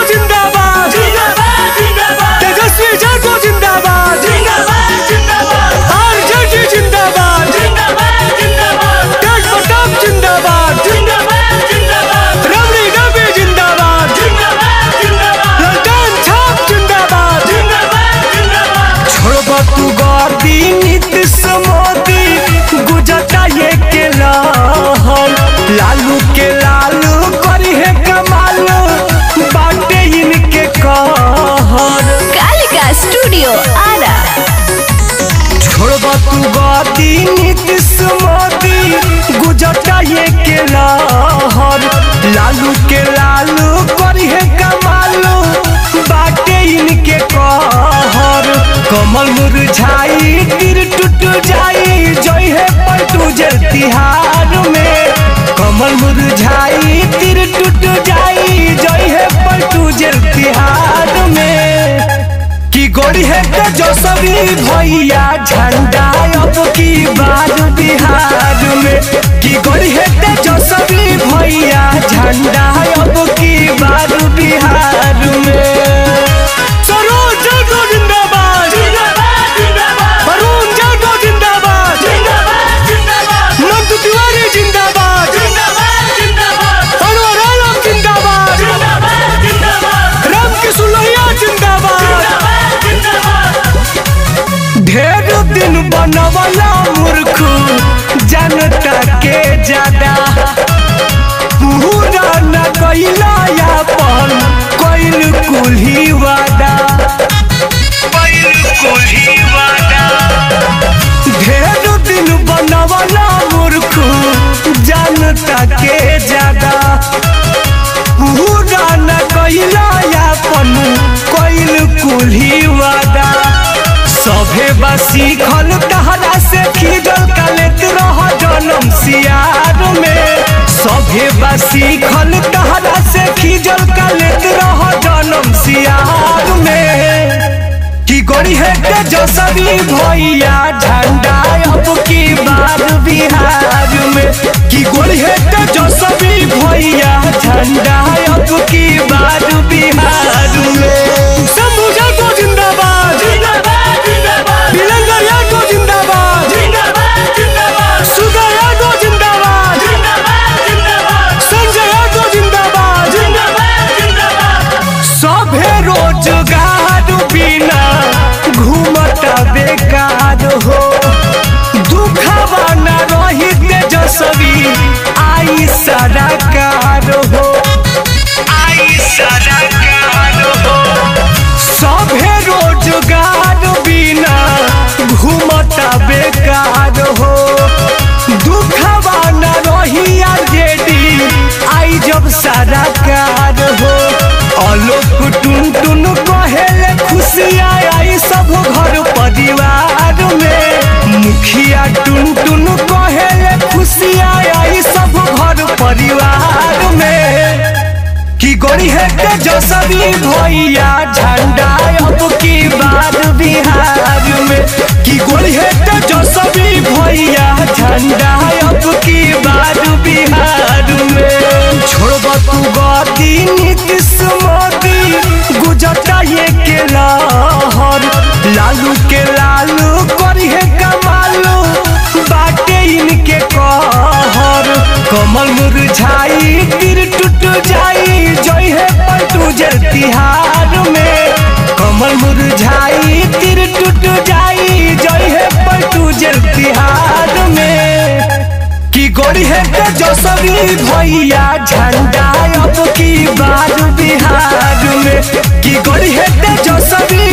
जिंदाबाद तेजस्वी जागो जिंदाबाद आरजेडी जिंदाबाद तेज प्रताप जिंदाबाद रमणी देवी जिंदाबाद ललटेन छाप जिंदाबाद छोड़बा तू गादी नीतीश मोदी गुजरता ये के लहर लालू के लालू करी है कमाल बाटे इनके कहर कालिका स्टूडियो आरा छोड़बा तू गादी नीतीश मोदी गुजरता ये के लहर लालू के लालू करी है कमाल बाटे इनके कहर कमल मुरझाई तीर टूट जाई जय है पलटू जल तिहार में कमल मुरझाई तीर टूट जाई जय है पलटू जल तिहार में की गोरी है तेजस्वी भैया झंडा अब की बार बिहार में की गोरी है तेजस्वी भैया झंडा अब की बार बिहार में सरोज जागो जिंदाबाद वरुण जागो जिंदाबाद मंटू तिवारी जिंदाबाद अनवर आलम जिंदाबाद रामकिशोर लोहिया जिंदाबाद ढेर दिन बनवला मूर्ख जनता के ज्यादा पूरा न कैला अपन कैल कुल्ही वादा ढेर दिन बनवला मूर्ख जनता के ज्यादा पूरा न कैला अपन कैल कुल्ही वादा सभे बसी खल तहरा से खींचल कलेत रह जनम सियार में सभे बसी खल तहरा से खींचल कलेत रह जनम सियार में की गोरी है तेजस्वी भैया झंडा अब की बार बिहार में की गोरी है तेजस्वी भैया झंडा अब की बार बिहार में शंभू जागो जिंदाबाद बिलंगर यादव जिंदाबाद सुगा यादव जिंदाबाद संजय यादव जिंदाबाद सभे रोजगार बिना घूमता बेकार हो दुखवा न रही तेजस्वी आई सरकार हो सभे रोजगार बिना घूमता बेकार हो दुखवा न रही आरजेडी आई जब सरकार हो आलोक टुन टुन कहेले खुशियाँ आई सब घर परिवार में मुखिया टुन टुन कहेले खुशियाँ आई सब घर परिवार में की गोरी है तेजस्वी भैया झंडा अब की बार बिहार में की गोरी है तेजस्वी भैया झंडा अब की बार बिहार में छोड़बा तू गादी नीतीश मोदी गुजरता ये के लहर लालू के लालू करी है कमाल बाटे इनके कहर कमल मुरझाई तीर टूट जाई जय है पलटू जल तिहार में कमल मुरझाई तीर टूट जाई जय है पलटू जल तिहार में की गोरी है तेजस्वी भैया झंडा अब की बार बिहार में की गोरी है तेजस्वी